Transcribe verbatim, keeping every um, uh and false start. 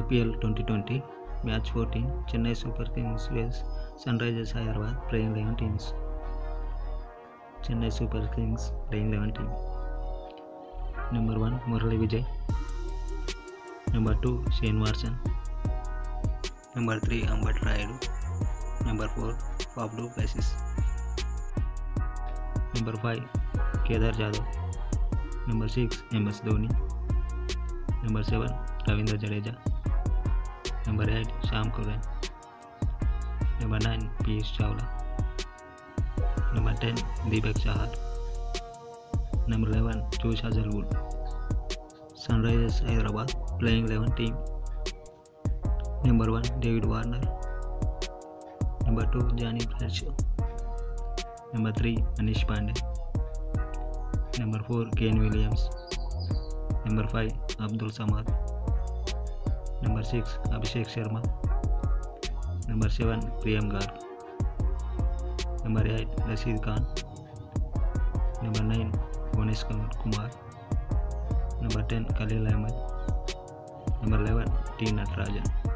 I P L twenty twenty, Match fourteen, Chennai Super Kings vs Sunrisers Hyderabad, playing eleven teams. Chennai Super Kings playing eleven team. Number one, Murali Vijay. Number two, Shane Watson. Number three, Ambat Rayudu. Number four, Faf du Plessis. Number five, Kedar Jadhav. Number six, M S Dhoni. Number seven, Ravindra Jadeja. Number eight, Sham Curran. Number nine, Piyush Chawla. Number ten, Deepak Chahar. Number eleven, Josh Hazlewood. Sunrisers Hyderabad playing eleven team. Number one, David Warner. Number two, Johnny Bradshaw. Number three, Anish Pandey. Number four, Kane Williams. Number five, Abdul Samad. Number six, Abhishek Sharma. Number seven, Priyam Garg. Number eight, Rashid Khan. Number nine, Bhunesh Kumar. Number ten, Khalil Ahmed. Number eleven, T Natarajan.